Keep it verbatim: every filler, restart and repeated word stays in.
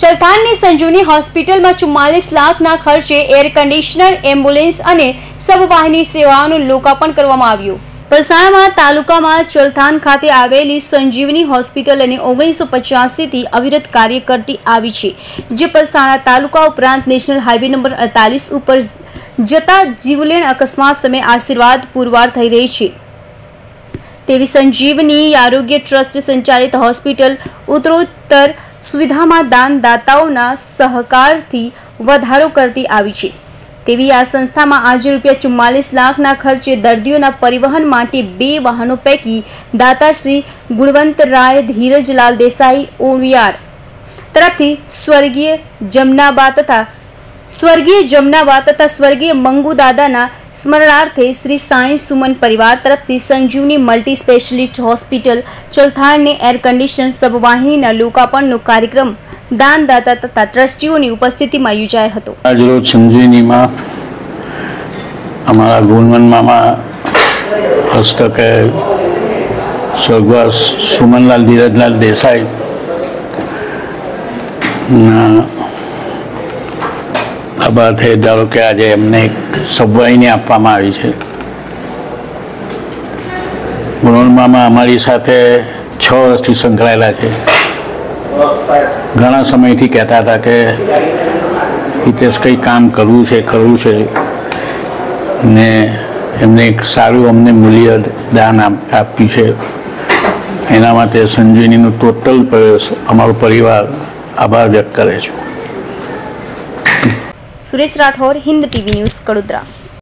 ચલથાણની સંજીવની હોસ્પિટલમાં ચુમ્માલીસ લાખના ખર્ચે એર કન્ડિશનર, એમ્બ્યુલન્સ અને સબવાહિની સેવાઓનું લોકાર્પણ કરવામાં આવ્યું। પલસાણા તાલુકામાં ચલથાણ ખાતે આવેલી સંજીવની હોસ્પિટલ અને ઓગણીસો પચાસી થી અવિરત કાર્ય કરતી આવી છે, જે પલસાણા તાલુકા ઉપરાંત નેશનલ હાઈવે નંબર અડતાલીસ ઉપર જતા જીવલેણ અકસ્માત સમયે આશીર્વાદ પુરવાર થઈ રહી છે। તેવી સંજીવની આરોગ્ય ટ્રસ્ટ સંચાલિત હોસ્પિટલ ઉત્તરોત્તર સુવિધામાં દાનદાતાઓના સહકારથી વધારો કરતી આવી છે। તેવી આ સંસ્થામાં આજે રૂપિયા ચુમ્માલીસ લાખના ખર્ચે દર્દીઓના પરિવહન માટે બે વાહનો પૈકી દાતા શ્રી ગુણવંતરાય ધીરજલાલ દેસાઈ ઓવિયાર તરફથી સ્વર્ગીય જમનાબા તથા સ્વર્ગીય જમનાબા તથા સ્વર્ગીય મંગુ દાદાના સ્મરણાર્થે શ્રી સાંઈ સુમન પરિવાર તરફથી સંજીવની મલ્ટી સ્પેશિયાલિસ્ટ હોસ્પિટલ ચલથાણને એર કન્ડિશન સબવાહિનીના લોકાર્પણનો કાર્યક્રમ દાનદાતા તથા ટ્રસ્ટીઓની ઉપસ્થિતિમાં યોજાયો હતો। આજ રોજ સંજીવનીમાં અમારા ગુણવંત મામા હસ્તકે સ્વર્ગવાસ સુમનલાલ ધીરજલાલ દેસાઈ ના બાબતે ધારો કે આજે એમને એક સબવાહિની આપવામાં આવી છે। ગુણવંત મામા અમારી સાથે છ વર્ષથી સંકળાયેલા છે। ઘણા સમયથી કહેતા હતા કે હિતેશ કંઈ કામ કરવું છે કરવું છે ને એમને એક સારું અમને મૂલ્ય દાન આપ્યું છે। એના માટે સંજીવનીનું ટોટલ અમારો પરિવાર આભાર વ્યક્ત કરે છે। Suresh Rathod, Hind TV news, Kadodara.